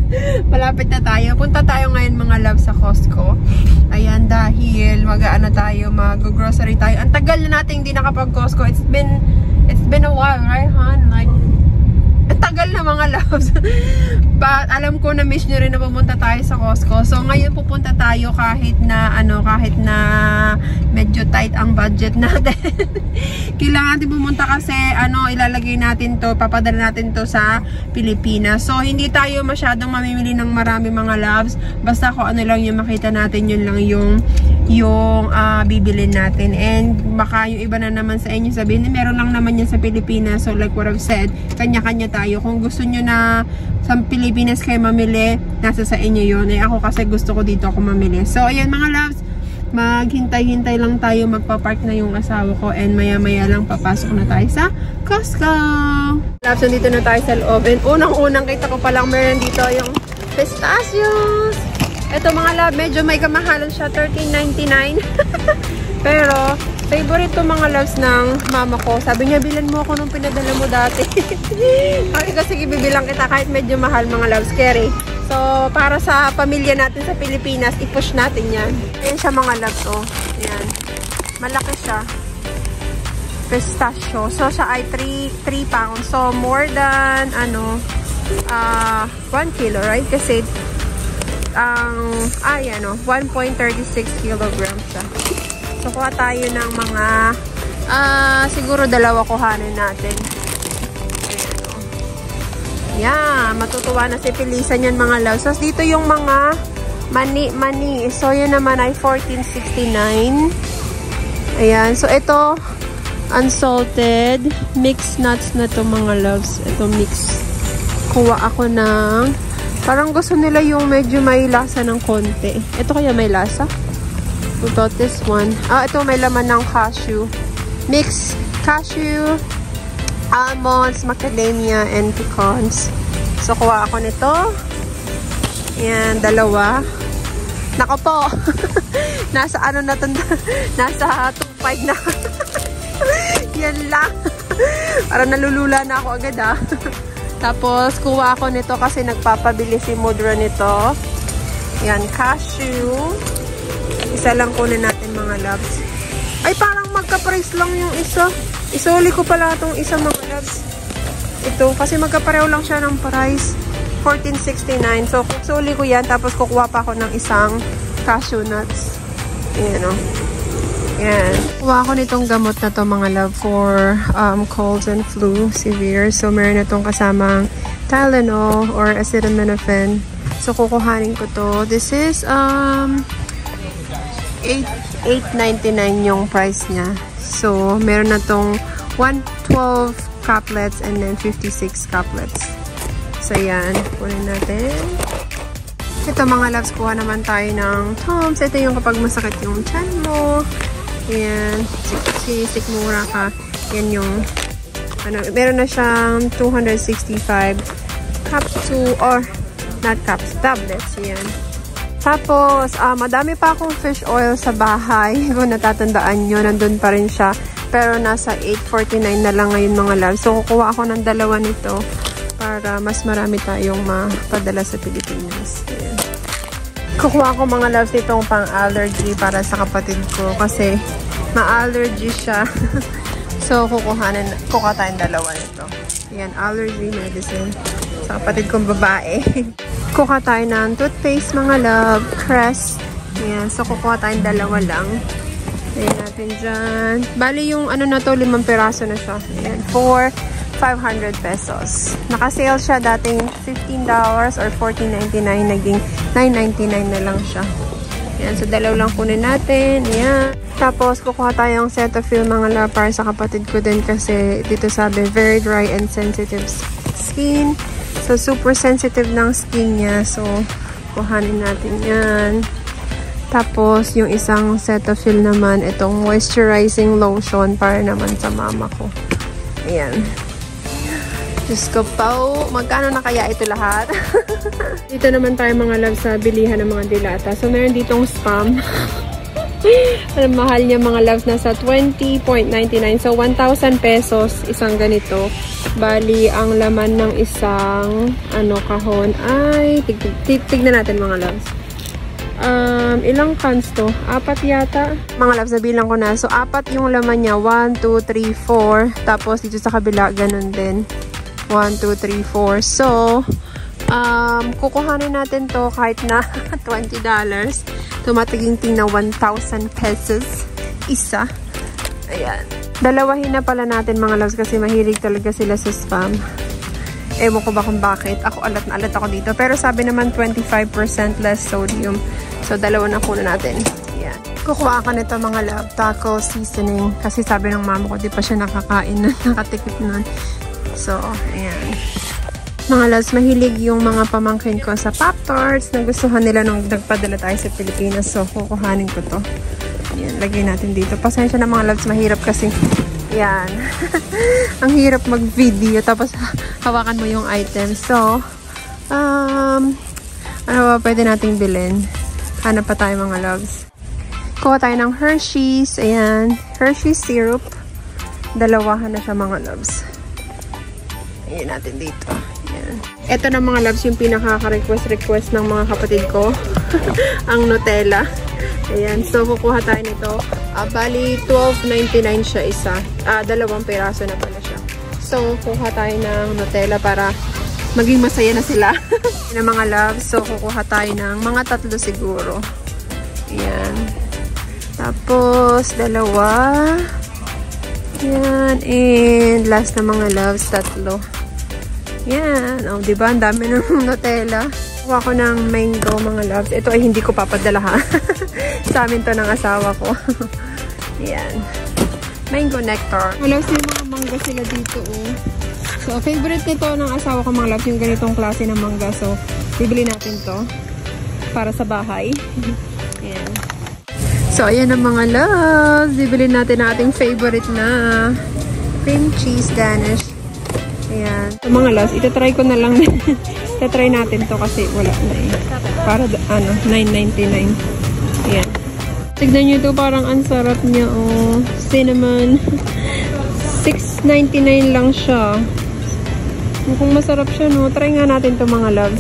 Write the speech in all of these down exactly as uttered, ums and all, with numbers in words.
Malapit na tayo. Punta tayo ngayon mga love sa Costco. Ayan, dahil mag-ano tayo, mag-grocery tayo. Ang tagal na natin hindi nakapag-Costco. It's been, it's been a while, right, hon? Like, ang tagal na mga loves. But alam ko na miss nyo rin na pumunta tayo sa Costco. So ngayon pupunta tayo kahit na ano, kahit na medyo tight ang budget natin. Kailangan natin pumunta kasi ano, ilalagay natin to, papadala natin to sa Pilipinas. So hindi tayo masyadong mamimili ng marami mga loves. Basta kung ano lang yung makita natin, yun lang yung yung uh, bibilin natin. And baka yung iba na naman sa inyo sabihin, meron lang naman yan sa Pilipinas. So like what I've said, kanya-kanya tayo. Kung gusto nyo na sa Pilipinas kayo mamili, nasa sa inyo yun. Eh ako kasi gusto ko dito ako mamili. So ayan mga loves, maghintay-hintay lang tayo, magpa-park na yung asawa ko, and maya-maya lang papasok na tayo sa Costco. Loves, nandito na tayo sa loob. And unang-unang kita ko palang meron dito yung pistachios. Ito mga love, medyo may kamahalan siya, thirteen ninety-nine. Pero favorite to mga loves ng mama ko. Sabi niya, bilan mo ako nung pinadala mo dati. Kasi kasi ibibilang kita kahit medyo mahal mga loves, carry. So, para sa pamilya natin sa Pilipinas, i-push natin yan. Ayan siya mga loves, oh. Ayan. Malaki siya. Pistachio. So, siya ay three pounds. So, more than, ano, uh, one kilo, right? Kasi, ang, um, ah, yan, oh, one point three six kilograms siya. So, kuha tayo ng mga, ah, uh, siguro dalawa kuhanin natin. Ayan, o. Yan, matutuwa na si Pilisan yan mga loves. So, dito yung mga mani-mani. So, yun naman ay fourteen sixty-nine. Ayan. So, ito, unsalted, mixed nuts na to mga loves. Ito, mix. Kuha ako ng, parang gusto nila yung medyo may lasa ng konti. Ito kaya may lasa? About this one. Ah, ito may laman ng cashew. Mix cashew, almonds, macadamia, and pecans. So, kuha ako nito. Yan, dalawa. Nako po. Nasa ano na to? Nasa two point five na. Yan lang. Parang nalulula na ako agad ah. Tapos, kuha ako nito kasi nagpapabili si Mudra nito. Yan, cashew. Isa lang kunin natin mga loves. Ay, parang magka-price lang yung isa. Isuli ko pala itong isa mga loves. Ito, kasi magkapareho lang siya ng price. fourteen sixty-nine. So, isuli ko yan. Tapos, kukuha pa ako ng isang cashew nuts. Ayan o. Yan. Kuha ako nitong gamot na to mga love for um, colds and flu severe. So, meron na itong kasamang Tylenol or acetaminophen. So, kukuhanin ko to. This is, um... eight ninety-nine yung price niya. So, meron na tong one twelve caplets and then fifty-six caplets. So, yan. Kunin natin. Ito mga loves, kuha naman tayo ng Toms. Ito yung kapag masakit yung chan mo. Ayan. Sisik mura ka. Yan yung ano, meron na siyang two hundred sixty-five capsule or not caps, tablets. Yan. Tapos, uh, madami pa akong fish oil sa bahay. Kung natatandaan nyo, nandun pa rin siya. Pero nasa eight forty-nine na lang ngayon mga loves. So, kukuha ako ng dalawa nito para mas marami tayong mapadala sa Pilipinas. Ayan. Kukuha ako mga loves itong pang-allergy para sa kapatid ko kasi ma-allergy siya. So, kukuhanan, kukuha tayong dalawa nito. Ayan, allergy medicine sa kapatid kong babae. Kukuha tayo ng toothpaste, mga love, Crest. Ayan, so kukuha tayong dalawa lang. Ayan natin dyan. Bali yung ano na to, limang piraso na siya. Ayan, for five hundred pesos. Naka-sale siya dating fifteen dollars or fourteen ninety-nine, naging nine ninety-nine na lang siya. Ayan, so dalaw lang kunin natin. Ayan. Tapos, kukuha tayong Cetaphil, mga love, para sa kapatid ko din kasi dito sabi, very dry and sensitive skin. So, super sensitive ng skin niya. So, kuhanin natin yan. Tapos, yung isang Cetaphil naman, itong moisturizing lotion para naman sa mama ko. Ayan. Diyos ko po, magkano na kaya ito lahat? Dito naman tayo mga love sa bilihan ng mga dilata. So, meron ditong spam. Mahal niya mga loves, nasa twenty ninety-nine. So, one thousand pesos isang ganito. Bali, ang laman ng isang ano kahon ay, tig tig tignan natin mga loves. Um, ilang cans to? Apat yata. Mga loves, nabilang ko na. So, apat yung laman niya. one, two, three, four. Tapos, dito sa kabila, ganun din. one, two, three, four. So, um, kukuhanin natin to kahit na twenty dollars. Tumatiging-ting na one thousand pesos. Isa. Ayan. Dalawahin na pala natin mga loves kasi mahilig talaga sila sa spam. Ewan ko ba kung bakit. Ako alat na alat ako dito. Pero sabi naman twenty-five percent less sodium. So, dalawa na kuna natin. Ayan. Kukuha ka nito mga love. Taco seasoning. Kasi sabi ng mama ko, di pa siya nakakain na nakatikip nun. So, ayan. Mga loves, mahilig yung mga pamangkin ko sa Pop-Tarts. Nagustuhan nila nung nagpadala tayo sa Pilipinas. So, kukuhanin ko to. Ayan, lagay natin dito. Pasensya na mga loves, mahirap kasi. Yan. Ang hirap mag-video. Tapos, hawakan mo yung item. So, um, ano ba pwede nating bilhin? Hanap pa tayo mga loves. Kuha tayo ng Hershey's. Ayan. Hershey's syrup. Dalawahan na siya mga loves. Ayan natin dito. Ayan. Ito na mga loves yung pinaka-request-request ng mga kapatid ko. Ang Nutella. Ayan. So, kukuha tayo nito. Uh, bali, twelve ninety-nine siya isa. Uh, dalawang piraso na pala siya. So, kuha tayo ng Nutella para maging masaya na sila. Na mga loves. So, kukuha tayo ng mga tatlo siguro. Ayan. Tapos, dalawa. Ayan. And last na mga loves, tatlo. Ayan. O, oh, diba? Ang dami ng Nutella. Kuha ko ng mango mga loves. Ito ay hindi ko papadala ha. Sa amin to ng asawa ko. Ayan. Mango nectar. Mga loves, yung mga mangga sila dito oh. So, favorite nito ng asawa ko mga loves, yung ganitong klase ng mangga. So, bibili natin to para sa bahay. Ayan. So, ayan ang mga loves. Bibili natin ang ating favorite na cream cheese Danish. Ayan. So, mga loves, itatry ko na lang. Itatry natin to kasi wala na eh. Para, ano, nine ninety-nine. Ayan. Tignan nyo ito, parang ang sarap niya, oh. Cinnamon. six ninety-nine lang siya. Mukhang masarap siya, no? Try nga natin to mga loves.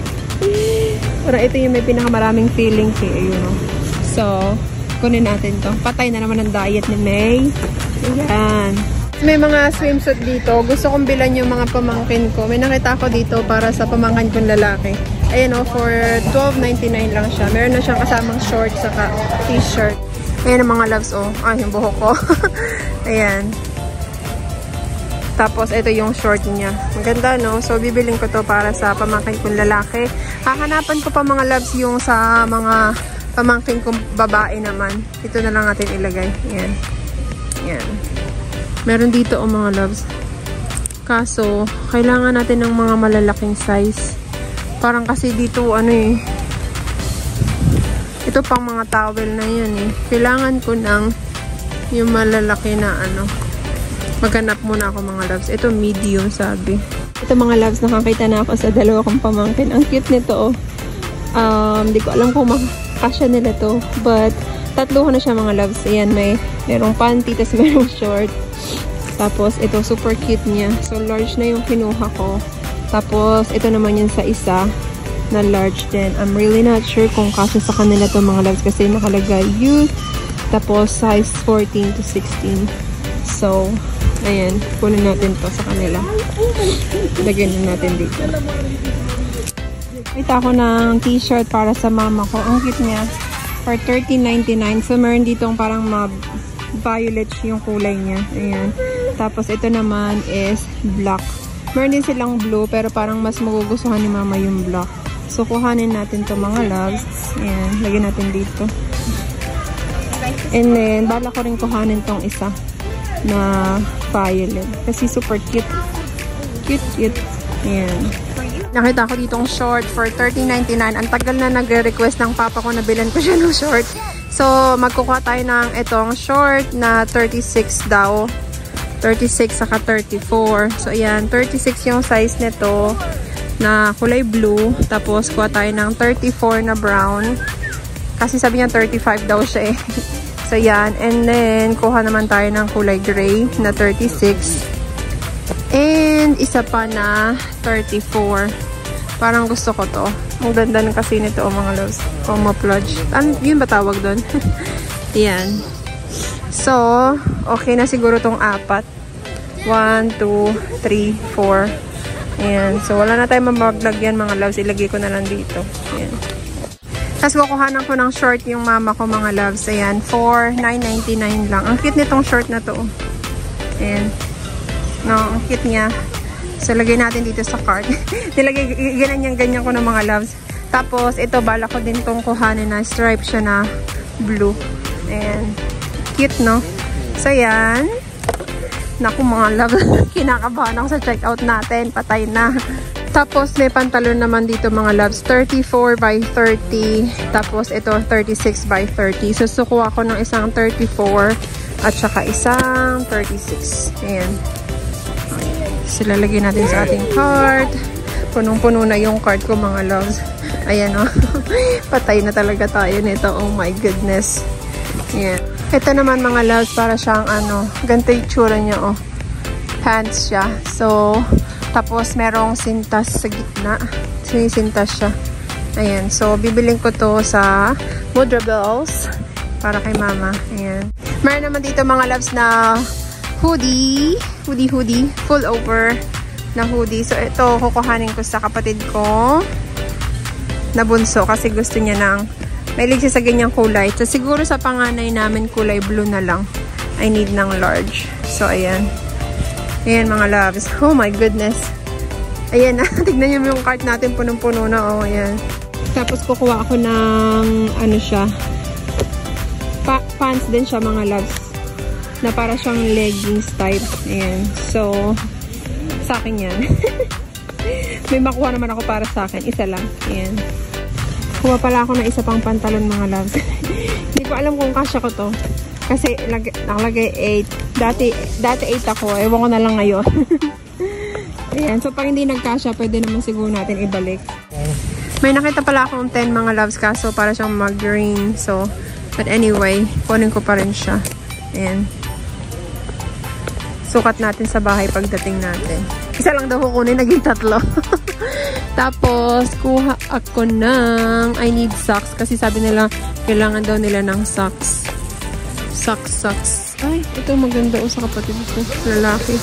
Parang ito yung may pinakamaraming feelings eh. Ayun, no? So, kunin natin to. Patay na naman ang diet ni May. Ayan. May mga swimsuit dito. Gusto kong bilan yung mga pamangkin ko. May nakita ko dito para sa pamangkin kong lalaki. Ayan o, for twelve ninety-nine lang siya. Meron na siyang kasamang shorts saka t-shirt. Ayan ang mga loves o. Ah, yung buhok ko. Ayan. Tapos, ito yung short niya. Maganda, no? So, bibiling ko to para sa pamangkin kong lalaki. Hahanapan ko pa mga loves yung sa mga pamangkin kong babae naman. Ito na lang natin ilagay. Ayan. Ayan. Meron dito o oh, mga loves. Kaso, kailangan natin ng mga malalaking size. Parang kasi dito, ano eh. Ito pang mga towel na yan eh. Kailangan ko ng yung malalaki na ano. Maghanap muna ako mga loves. Ito medium sabi. Ito mga loves, nakakita na ako sa dalawa kong pamangkin. Ang cute nito oh. Um, di ko alam kung makasya nila to. But, tatlo ko na siya mga loves. Ayan, may merong panty, tas merong short. Tapos, ito, super cute niya. So, large na yung kinuha ko. Tapos, ito naman yun sa isa na large din. I'm really not sure kung kasi sa kanila to mga loves kasi nakalagay youth. Tapos, size fourteen to sixteen. So, ayan. Kunin natin to sa kanila. Lagyan na natin dito. Kita ko ng t-shirt para sa mama ko. Ang cute niya. For thirteen ninety-nine. So, meron ditong parang ma-violet yung kulay niya. Ayan. Tapos, ito naman is black. Meron din silang blue, pero parang mas magugustuhan ni mama yung black. So, kuhanin natin to mga loves. Ayan. Lagyan natin dito. And then, bala ko rin kuhanin tong isa na violet. Kasi super cute. Cute, cute. Ayan. Nakita ko ditong short for thirteen ninety-nine. Ang tagal na nagre-request ng papa ko na bilan ko siya ng short. So, magkukuha tayo ng itong short na thirty-six daw. thirty-six saka thirty-four. So, ayan. thirty-six yung size nito na kulay blue. Tapos, kuha tayo ng thirty-four na brown. Kasi sabi niya thirty-five daw siya eh. So, yan. And then, kuha naman tayo ng kulay gray na thirty-six. And, isa pa na thirty-four. Parang gusto ko to. Ang ganda na kasi nito, oh, mga loves. Camouflage. Ano, yun ba tawag doon? Yan. So, okay na siguro tong apat. one, two, three, four. Ayan. So, wala na tayong mamaglagyan, mga loves. Ilagay ko na lang dito. Ayan. Tapos, kukuhanan ko ng short yung mama ko, mga loves. Ayan. for nine ninety-nine lang. Ang cute nitong short na to. Ayan. No, ang cute niya. So, lagay natin dito sa cart. Nilagay, ganyan-ganyan ko ng mga loves. Tapos, ito, bala ko din tong kuhanin na stripe siya na blue. Ayan. Cute, no? So, yan. Naku, mga loves. Kinakabahan ako sa checkout natin. Patay na. Tapos, may pantalon naman dito, mga loves. thirty-four by thirty. Tapos, ito, thirty-six by thirty. So, sukuha ko ng isang thirty-four at saka isang thirty-six. Ayan. Sila lagay natin sa ating cart. Punong-puno na yung cart ko, mga loves. Ayan, o. Oh. Patay na talaga tayo nito. Oh my goodness. Ayan. Ito naman, mga loves, para siyang ano, ganito yung tsura niya, oh. Pants siya. So, tapos merong sintas sa gitna. Sinisintas siya. Ayan. So, bibiling ko to sa Mudrables para kay mama. Ayan. Meron naman dito, mga loves, na hoodie. Hoodie, hoodie. Full over na hoodie. So, ito, kukuhanin ko sa kapatid ko na bunso kasi gusto niya ng mahilig siya sa ganyang kulay. So, siguro sa panganay namin, kulay blue na lang. I need ng large. So, ayan. Ayan, mga loves. Oh my goodness. Ayan na. Tignan niyo yung cart natin. Punong-puno na. Oh, ayan. Tapos, kukuha ako ng ano siya. Pa pants din siya, mga loves. Na para siyang leggings type. Ayan. So, sa akin yan. May makuha naman ako para sa akin. Isa lang. Ayan. Kuha pala ako ng isa pang pantalon, mga loves. Hindi ko alam kung kasya ko to. Kasi nakalagay eight. Dati, dati eight ako. Ewan ko na lang ngayon. Ayan. So, pag hindi nagkasya, pwede naman siguro natin ibalik. May nakita pala akong ten, mga loves, kaso para siyang mag-green. So, but anyway, kunin ko pa rin siya. Ayan. Sukat natin sa bahay pagdating natin. Isa lang daw kukunin, naging tatlo. Tapos, kuha ako ng I need socks. Kasi sabi nila, kailangan daw nila ng socks. Socks, socks. Ay, ito maganda o sa kapatid ko. Lalaki.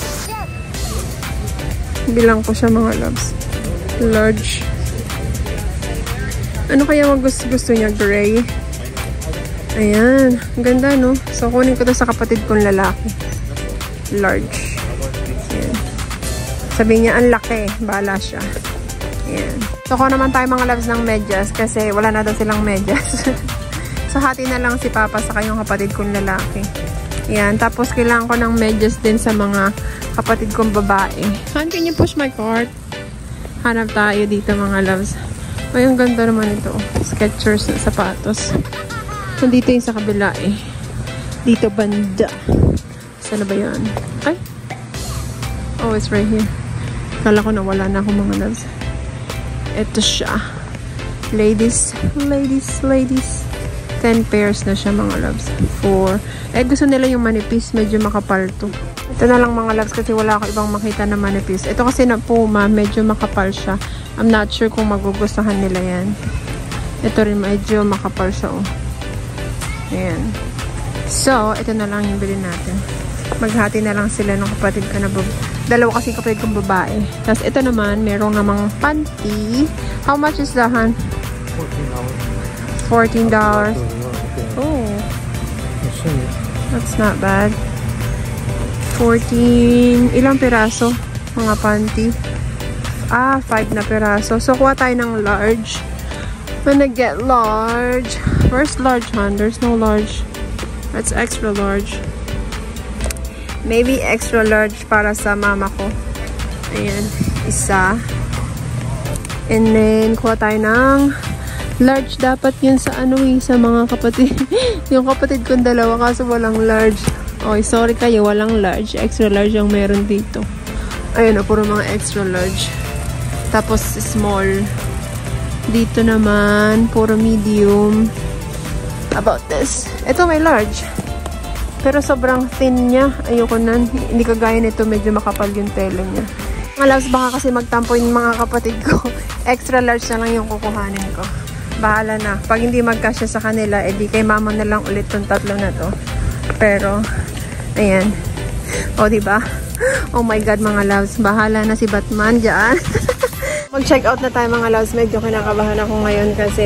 Bilang ko siya, mga loves. Large. Ano kaya mag gusto, gusto niya? Gray. Ayan. Ang ganda, no? So, kunin ko to sa kapatid kong lalaki. Large. Ayan. Sabi niya, ang laki. Bala siya. Ayan. So, ko naman tayo, mga loves, ng medyas kasi wala na daw silang medyas. So, hati na lang si Papa sa kanyang kapatid kong lalaki. Ayan. Tapos, kailangan ko ng medyas din sa mga kapatid kong babae. Han, can you push my cart? Hanap tayo dito, mga loves. Ay, ang ganda naman ito. Skechers na sapatos. Nandito yung sa kabila eh. Dito banda. Saan ba yan? Ay! Oh, it's right here. Kala ko na wala na akong mga loves. Ito siya. Ladies. Ladies. Ladies. ten pairs na siya, mga loves. four. Eh, gusto nila yung manipis. Medyo makapal to. Ito na lang, mga loves, kasi wala ako ibang makita na manipis. Ito kasi na Puma. Medyo makapal siya. I'm not sure kung magugustuhan nila yan. Ito rin, medyo makapal siya, oh. Ayan. So, ito na lang yung bilhin natin. Maghati na lang sila ng kapatid ko na babae. Dalawa kasi kapatid kong babae. Tapos ito naman, merong namang panty. How much is that, Han? fourteen dollars. fourteen dollars. Oh. That's not bad. fourteen. Ilang piraso? Mga panty. Ah, five na piraso. So, kuha tayo ng large. I'm gonna get large. Where's large, Han? There's no large. That's extra large. Maybe extra large para sa mama ko. Ayan. Isa. And then, kuha tayo ng large. Dapat yun sa ano eh, sa mga kapatid. Yung kapatid kong dalawa kaso walang large. Okay, sorry kayo, walang large. Extra large ang meron dito. Ayan o, puro mga extra large. Tapos, small. Dito naman, puro medium. about this. Ito may large. Pero sobrang thin niya. Ayoko na. Hindi kagaya nito. Medyo makapal yung tela niya. Mga loves, baka kasi magtampo yung mga kapatid ko. Extra large na lang yung kukuhanin ko. Bahala na. Pag hindi magkasya sa kanila, edi kay mama na lang ulit tong tatlo na to. Pero, ayan. O, diba? Oh my God, mga loves. Bahala na si Batman dyan. Mag-check out na tayo, mga loves. Medyo kinakabahan ako ngayon kasi...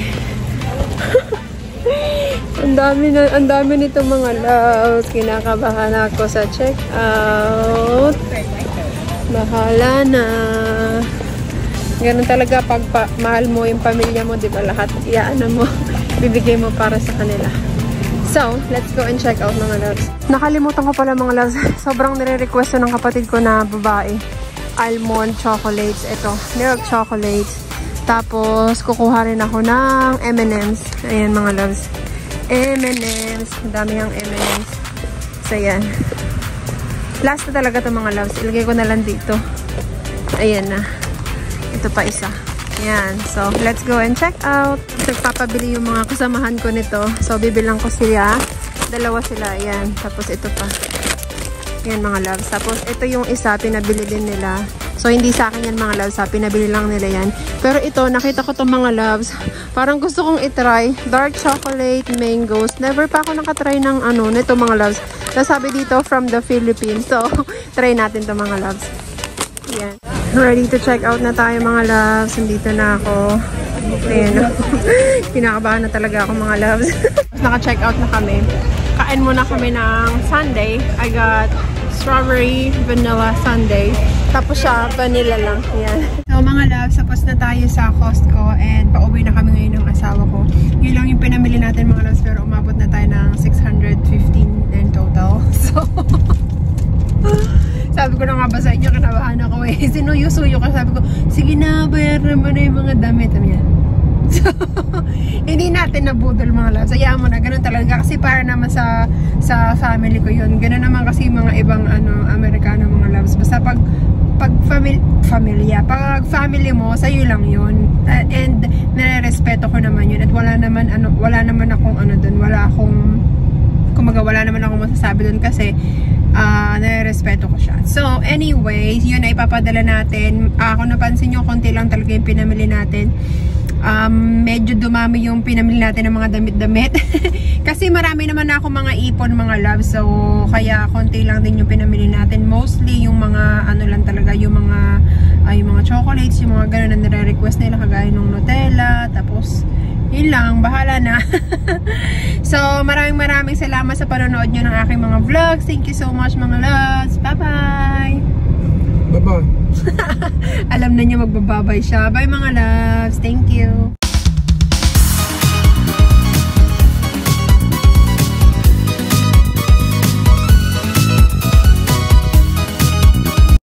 Ang dami na, ang dami nito, mga loves. Kinakabahan ako sa check-out. Bahala na. Ganun talaga pag pa, mahal mo yung pamilya mo, di ba? Lahat iyaano mo, bibigay mo para sa kanila. So, let's go and check out, mga loves. Nakalimutan ko pala, mga loves. Sobrang nire-request ng kapatid ko na babae. Almond chocolates. Ito, milk chocolates. Tapos, kukuha rin ako ng M and M's. Ayan, mga loves. M and M's. Dami yung M and M's. So, yan. Last na talaga ito, mga loves. Ilagay ko na lang dito. Ayan na. Ito pa isa. Ayan. So, let's go and check out. Nagpapabili yung mga kasamahan ko nito. So, bibilang ko sila. Dalawa sila. Ayan. Tapos, ito pa. Ayan, mga loves. Tapos, ito yung isa. Pinabili din nila. So, hindi sa akin yan, mga loves. Ha? Pinabili lang nila yan. Pero ito, nakita ko itong mga loves. Parang gusto kong itry. Dark chocolate mangoes. Never pa ako nakatry ng ano, nito, mga loves. Nasabi dito, from the Philippines. So, try natin ito, mga loves. Ayan. Ready to check out na tayo, mga loves. Nandito na ako. Ayan. Kinakabahan na talaga ako, mga loves. Naka-check out na kami. Kain muna kami ng sundae. I got strawberry vanilla sundae. Tapos siya, vanilla lang. Yan. So, mga loves, tapos na tayo sa Costco and pauwi na kami ngayon ng asawa ko. Yun lang yung pinamili natin, mga loves, pero umabot na tayo ng six hundred fifteen in total. So, sabi ko na nga ba sa inyo, kinabahan ako eh. Sinuyo-suyo ka. Sabi ko, sige na, bayaran mo na yung mga damit. Yan. So, hindi natin nabudol, mga loves. Hayaan mo na, ganun talaga. Kasi para naman sa sa family ko yun. Ganun naman kasi mga ibang ano, Amerikano, mga loves. Basta pag pag family, familia, pag family mo, sa'yo lang yun. Uh, and nare-respeto ko naman yun. At wala naman, ano, wala naman akong ano dun. Wala akong, kumaga, wala naman akong masasabi dun kasi uh, nare-respeto ko siya. So, anyways, yun ay ipapadala natin. Uh, kung napansin nyo, konti lang talaga yung pinamili natin. Um, medyo dumami yung pinamili natin ng mga damit-damit. Kasi marami naman ako mga ipon, mga loves. So, kaya konti lang din yung pinamili natin. Mostly yung mga, ano lang talaga, yung mga, uh, yung mga chocolates, yung mga gano'n na nire-request nila, kagaya ng Nutella. Tapos, yun lang, bahala na. So, maraming maraming salamat sa panonood nyo ng aking mga vlogs. Thank you so much, mga loves. Bye-bye! Bye-bye! Alam na niya magbababay siya. Bye, mga loves. Thank you.